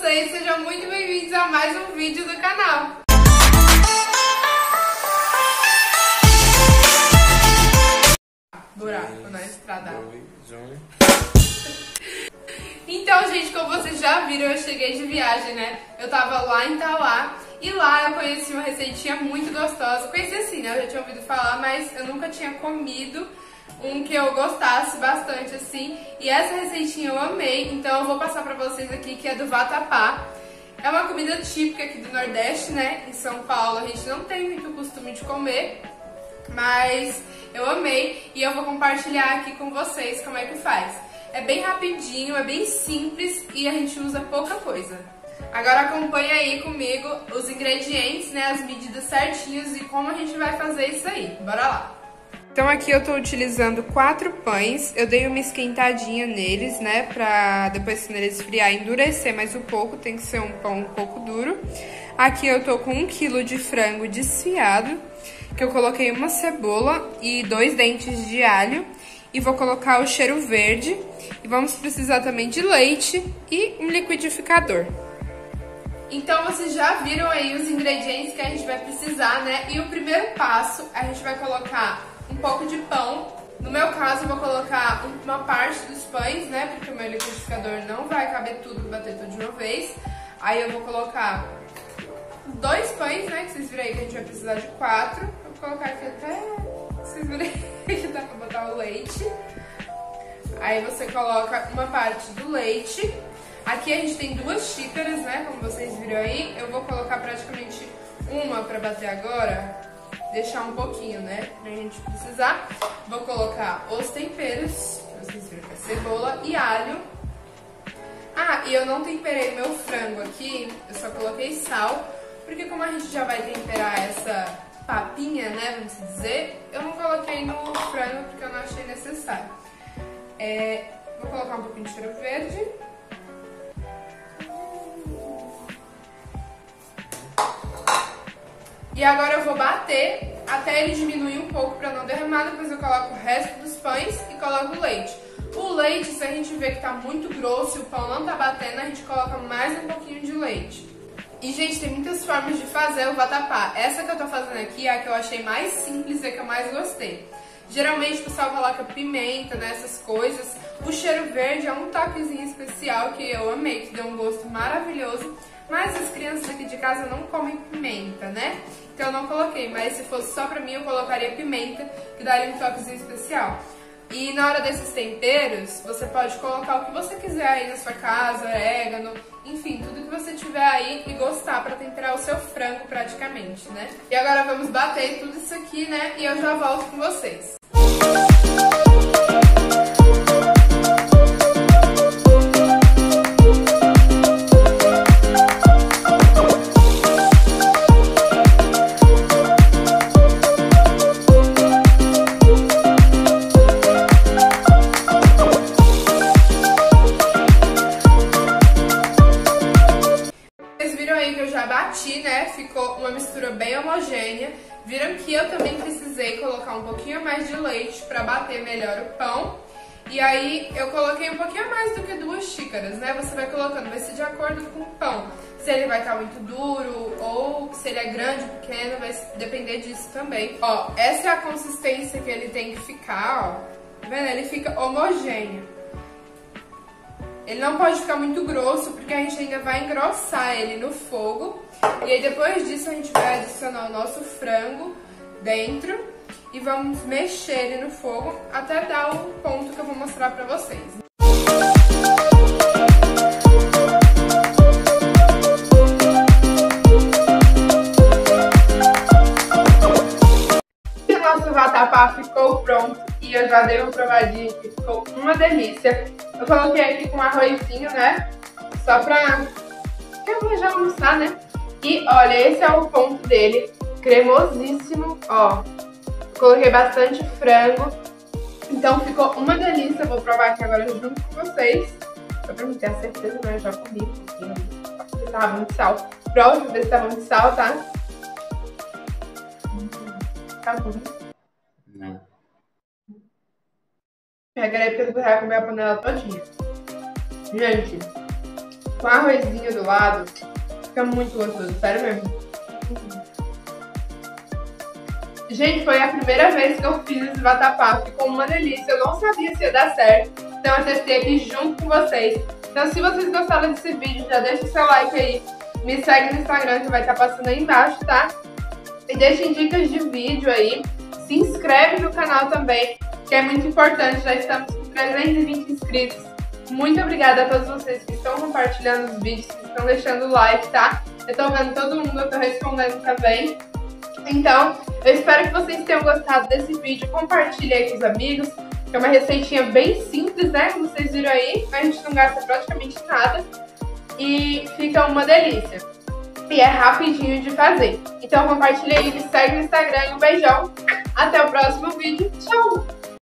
vocês? Sejam muito bem-vindos a mais um vídeo do canal. Buraco na estrada. Então, gente, como vocês já viram, eu cheguei de viagem, né? Eu tava lá em Tauá e lá eu conheci uma receitinha muito gostosa. Conheci assim, né? Eu já tinha ouvido falar, mas eu nunca tinha comido um que eu gostasse bastante, assim. E essa receitinha eu amei, então eu vou passar pra vocês aqui, que é do vatapá. É uma comida típica aqui do Nordeste, né? Em São Paulo a gente não tem muito costume de comer, mas eu amei e eu vou compartilhar aqui com vocês como é que faz. É bem rapidinho, é bem simples e a gente usa pouca coisa. Agora acompanha aí comigo os ingredientes, né, as medidas certinhas e como a gente vai fazer isso aí. Bora lá! Então aqui eu tô utilizando 4 pães, eu dei uma esquentadinha neles, né, pra depois quando eles esfriar endurecer mais um pouco, tem que ser um pão um pouco duro. Aqui eu tô com 1 kg de frango desfiado, que eu coloquei uma cebola e 2 dentes de alho. E vou colocar o cheiro verde. E vamos precisar também de leite e um liquidificador. Então vocês já viram aí os ingredientes que a gente vai precisar, né? E o primeiro passo, a gente vai colocar um pouco de pão. No meu caso, eu vou colocar uma parte dos pães, né? Porque o meu liquidificador não vai caber tudo, bater tudo de uma vez. Aí eu vou colocar 2 pães, né? Que vocês viram aí que a gente vai precisar de 4. Vou colocar aqui até... Vocês verem que dá pra botar o leite. Aí você coloca uma parte do leite. Aqui a gente tem 2 xícaras, né? Como vocês viram aí. Eu vou colocar praticamente uma pra bater agora. Deixar um pouquinho, né? Pra gente precisar. Vou colocar os temperos. Vocês viram que é cebola e alho. Ah, e eu não temperei meu frango aqui. Eu só coloquei sal. Porque como a gente já vai temperar essa papinha, né, vamos dizer, eu não coloquei no frango porque eu não achei necessário. Vou colocar um pouquinho de cheiro verde. E agora eu vou bater até ele diminuir um pouco para não derramar, depois eu coloco o resto dos pães e coloco o leite. O leite, se a gente vê que tá muito grosso e o pão não tá batendo, a gente coloca mais um pouquinho de leite. E, gente, tem muitas formas de fazer o vatapá. Essa que eu tô fazendo aqui é a que eu achei mais simples e a que eu mais gostei. Geralmente o pessoal coloca pimenta, né, essas coisas. O cheiro verde é um toquezinho especial que eu amei, que deu um gosto maravilhoso. Mas as crianças aqui de casa não comem pimenta, né? Então eu não coloquei, mas se fosse só pra mim eu colocaria pimenta, que daria um toquezinho especial. E na hora desses temperos, você pode colocar o que você quiser aí na sua casa, orégano, enfim, tudo que você tiver aí e gostar pra temperar o seu frango praticamente, né? E agora vamos bater tudo isso aqui, né? E eu já volto com vocês. Bati, né? Ficou uma mistura bem homogênea. Viram que eu também precisei colocar um pouquinho mais de leite para bater melhor o pão. E aí eu coloquei um pouquinho mais do que 2 xícaras, né? Você vai colocando, vai ser de acordo com o pão. Se ele vai estar muito duro ou se ele é grande ou pequeno, vai depender disso também. Ó, essa é a consistência que ele tem que ficar, ó. Tá vendo? Ele fica homogêneo. Ele não pode ficar muito grosso, porque a gente ainda vai engrossar ele no fogo. E aí depois disso a gente vai adicionar o nosso frango dentro e vamos mexer ele no fogo até dar o ponto que eu vou mostrar pra vocês. E o nosso vatapá ficou pronto e eu já dei uma provadinha que ficou uma delícia. Eu coloquei aqui com arrozinho, né? Só pra eu vou já almoçar, né? E olha, esse é o ponto dele, cremosíssimo, ó. Coloquei bastante frango, então ficou uma delícia. Vou provar aqui agora junto com vocês. Só pra me ter a certeza, mas eu já comi um pouquinho. Acho que tava muito sal. Prova pra ver se tava muito sal, tá? Tá bom. Não. Peguei porque eu vou comer a panela todinha. Gente, com arrozinho do lado, fica muito gostoso, sério mesmo. Gente, foi a primeira vez que eu fiz esse vatapá, ficou uma delícia, eu não sabia se ia dar certo, então eu testei aqui junto com vocês. Então se vocês gostaram desse vídeo, já deixa o seu like aí, me segue no Instagram que vai estar passando aí embaixo, tá? E deixem dicas de vídeo aí, se inscreve no canal também, que é muito importante, já estamos com 320 inscritos. Muito obrigada a todos vocês que estão compartilhando os vídeos, que estão deixando o like, tá? Eu tô vendo todo mundo, eu tô respondendo também. Então, eu espero que vocês tenham gostado desse vídeo, compartilhe aí com os amigos, que é uma receitinha bem simples, né? Como vocês viram aí, a gente não gasta praticamente nada e fica uma delícia. E é rapidinho de fazer. Então compartilha aí, me segue no Instagram e um beijão. Até o próximo vídeo. Tchau!